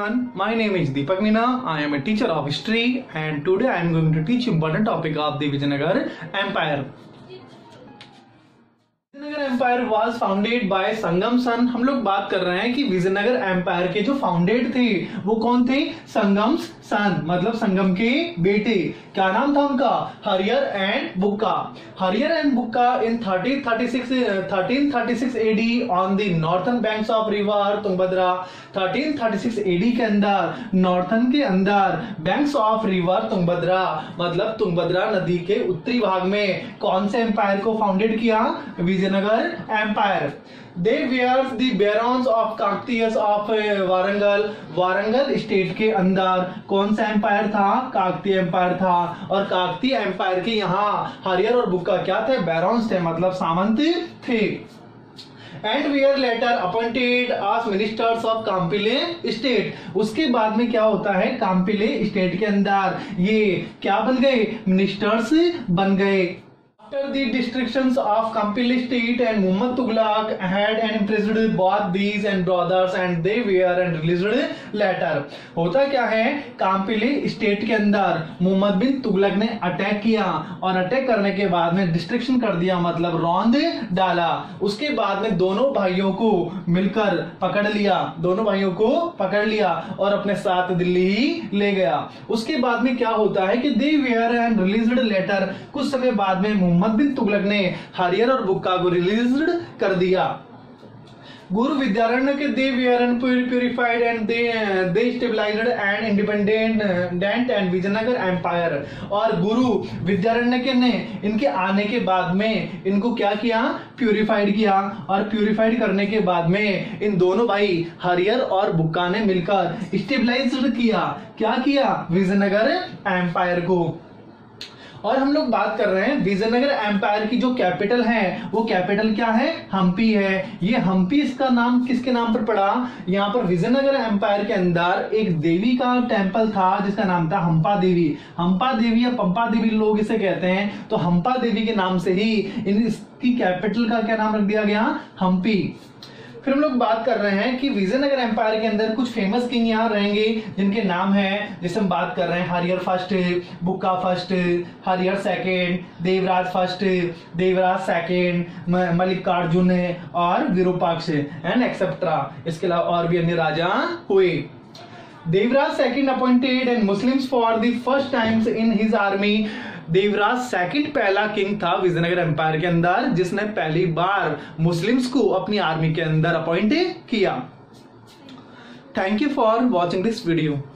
everyone, my name is Deepak Meena. I am a teacher of history and today I am going to teach important topic of the Vijayanagar Empire. Vijayanagar empire was founded by Sangam son. हम लोग बात कर रहे हैं कि Vijayanagar empire के जो founded थे वो कौन थे? संगम सन, मतलब संगम के बेटे। क्या नाम था उनका? हरियर and Bukka. Harihara and Bukka in 1336 AD on the northern banks of river Tungabhadra. 1336 AD के अंदर, नॉर्थन के अंदर, बैंक्स ऑफ रिवर तुंगभद्रा मतलब तुंगभद्रा नदी के उत्तरी भाग में कौन से एम्पायर को फाउंडेड किया? Vijayanagar empire. They were the barons of Kakatiyas of Warangal. Warangal state के अंदर कौन सा एम्पायर था? काकतीय एम्पायर था। और काकतीय एम्पायर के यहाँ हरियर और बुक्का क्या थे? बैरॉन्स थे, मतलब सामंत थे। And were later appointed as ministers of Kampili state. उसके बाद में क्या होता है? काम्पिले स्टेट के अंदर ये क्या बन गए? मिनिस्टर्स बन गए। After the destructions of Kampili state and Muhammad Tughlaq had imprisoned both these and brothers and they were and released later। होता क्या है? काम्पिली स्टेट के अंदर मोहम्मद बिन तुगलक ने अटैक किया और अटैक करने के बाद में डिस्ट्रक्शन कर दिया, मतलब रौंद डाला। उसके बाद में दोनों भाइयों को मिलकर पकड़ लिया, दोनों भाइयों को पकड़ लिया और अपने साथ दिल्ली ही ले गया। उसके बाद में क्या होता है कि they were and released later। कुछ समय बाद में मोहम्मद बिन तुगलक ने हरियर और बुक्का को रिलीज कर दिया। गुरु विद्यारण्य के they were and purified and they stabilised and independent and Vijayanagar empire. और गुरु विद्यारण्य के ने इनके आने के बाद में इनको क्या किया? प्यूरिफाइड किया। और प्यूरिफाइड करने के बाद में इन दोनों भाई हरियर और बुक्का ने मिलकर स्टेबलाइज्ड किया। क्या किया? विजयनगर एम्पायर को। और हम लोग बात कर रहे हैं विजयनगर एम्पायर की जो कैपिटल है वो कैपिटल क्या है? हम्पी है। ये हम्पी इसका नाम किसके नाम पर पड़ा? यहाँ पर विजयनगर एम्पायर के अंदर एक देवी का टेंपल था जिसका नाम था हम्पा देवी। हम्पा देवी या पंपा देवी लोग इसे कहते हैं। तो हम्पा देवी के नाम से ही इसकी कैपिटल का क्या नाम रख दिया गया? हम्पी। फिर हम लोग बात कर रहे हैं कि विजयनगर एम्पायर के अंदर कुछ फेमस किंग यहाँ रहेंगे जिनके नाम हैं, जैसे हम बात कर रहे हैं Harihara first, Bukka first, Harihara second, Devaraja first, Devaraja second, Mallikarjuna और विरूपाक्ष एंड एक्सेट्रा। इसके अलावा और भी अन्य राजा हुए। Devaraja second appointed and Muslims for the first times in his army. Devaraja second पहला किंग था विजयनगर एम्पायर के अंदर जिसने पहली बार मुस्लिम्स को अपनी आर्मी के अंदर अपॉइंट किया। Thank you for watching this video.